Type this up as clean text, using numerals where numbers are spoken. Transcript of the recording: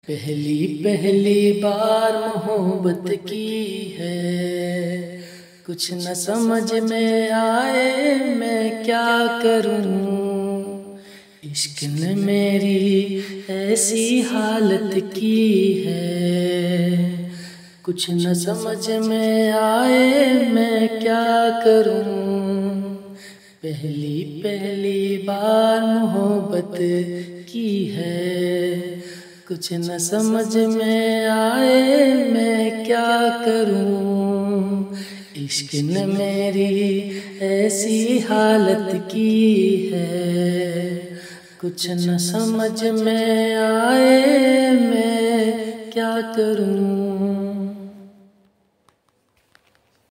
पहली पहली बार मोहब्बत की है, कुछ न समझ में आए मैं क्या करूं। इश्क ने मेरी ऐसी हालत की है, कुछ न समझ में आए मैं क्या करूं। पहली पहली बार मोहब्बत की है, कुछ न समझ में आए मैं क्या करूं। इश्क ने मेरी ऐसी हालत की है, कुछ न समझ में आए मैं क्या करूं।